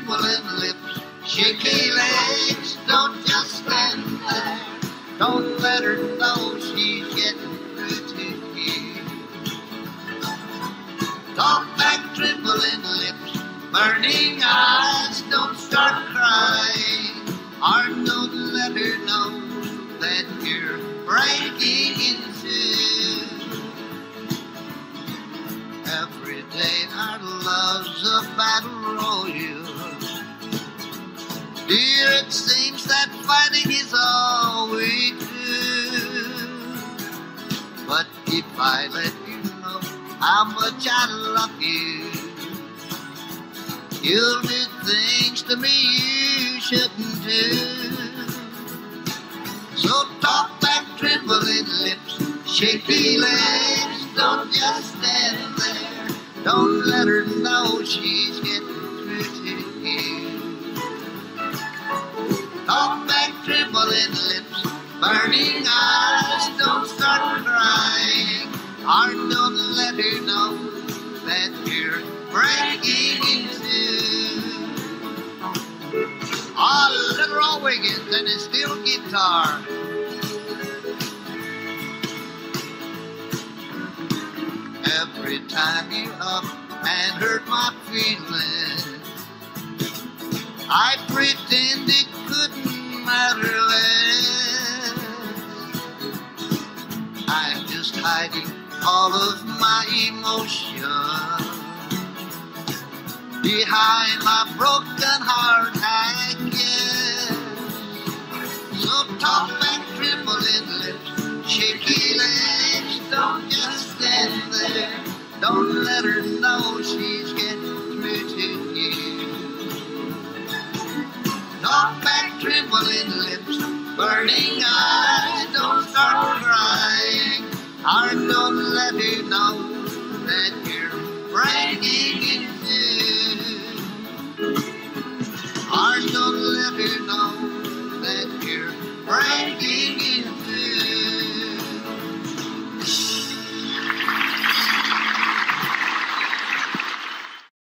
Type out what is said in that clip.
trembling lips, shaky legs, don't just stand there. Don't let her know she's getting through to you. Talk back, trembling lips, burning eyes, don't start crying. Or don't let her know that you're breaking in two. Every day our love's a battle royal. Dear, it seems that fighting is all we do. But if I let you know how much I love you, you'll do things to me you shouldn't do. So talk back, trembling lips, shaky legs, don't just stand there. Don't let her know she's getting through to you. Talk back, trembling lips, burning eyes, don't start crying. Or don't let her know that you're breaking in two. Oh, Little Roy Wiggins and his steel guitar. Every time you up and hurt my feelings, I pretend it couldn't matter less. I'm just hiding all of my emotion behind my broken heart, I guess. So talk back, trembling lips, shaky legs, don't just stand there. Don't let her know she's getting through to you. Talk back, trembling lips, burning eyes, don't start crying. Or don't let her know that you're breaking in two. Or don't let her know